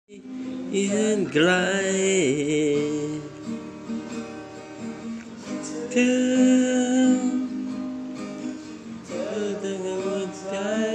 ยืนไกลเธอตั้งหัวใจ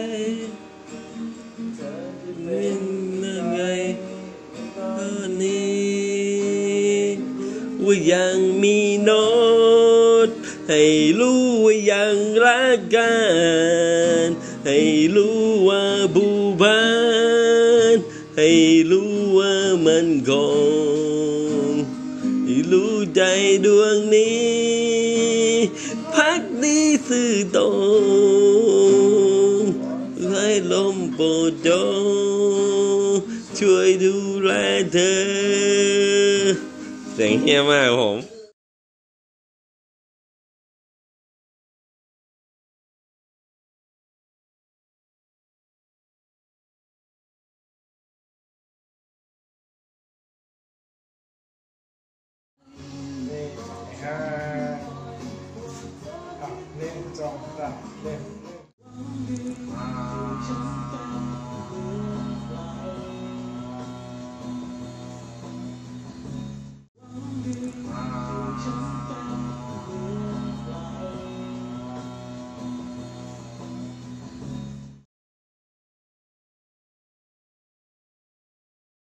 เป็นยังไงตอนนี้ว่ายังมีโน้ตให้รู้ว่ายังรักกันให้รู้ว่าบูบานให้รู้ว่ามันคงให้รู้ใจดวงนี้พักดีซื่อตรงให้ลมโปรดจงช่วยดูแลเธอเสียงเฮี้ยมากผม